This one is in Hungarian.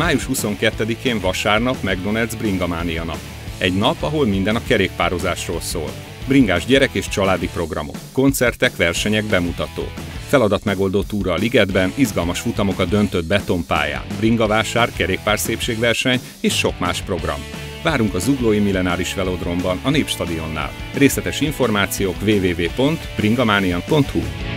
Május 22-én vasárnap McDonald's Bringamánia nap. Egy nap, ahol minden a kerékpározásról szól. Bringás gyerek és családi programok, koncertek, versenyek, bemutatók. Feladatmegoldó túra a ligetben, izgalmas futamok a döntött betonpályán, bringavásár, kerékpárszépségverseny és sok más program. Várunk a Zuglói Millenáris Velodromban, a Népstadionnál. Részletes információk www.bringamanian.hu.